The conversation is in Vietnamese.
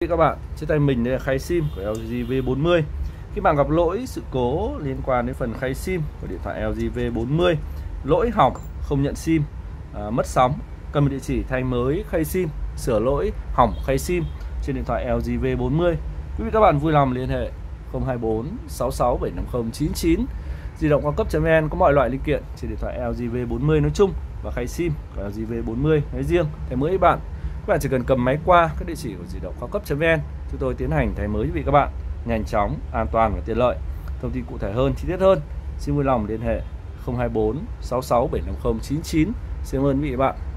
Các bạn, trên tay mình đây là khay sim của LG V40. Khi bạn gặp lỗi sự cố liên quan đến phần khay sim của điện thoại LG V40, lỗi hỏng, không nhận sim, mất sóng, cần một địa chỉ thay mới khay sim, sửa lỗi hỏng khay sim trên điện thoại LG V40, quý vị các bạn vui lòng liên hệ 024 66 750 99. Di động cao cấp.vn có mọi loại linh kiện trên điện thoại LG V40 nói chung và khay sim của LG V40 nói riêng thay mới các bạn chỉ cần cầm máy qua các địa chỉ của di động cao cấp.vn, chúng tôi tiến hành thay mới quý vị các bạn, nhanh chóng, an toàn và tiện lợi. Thông tin cụ thể hơn, chi tiết hơn, xin vui lòng liên hệ 024 66 750 99. Xin ơn quý vị các bạn.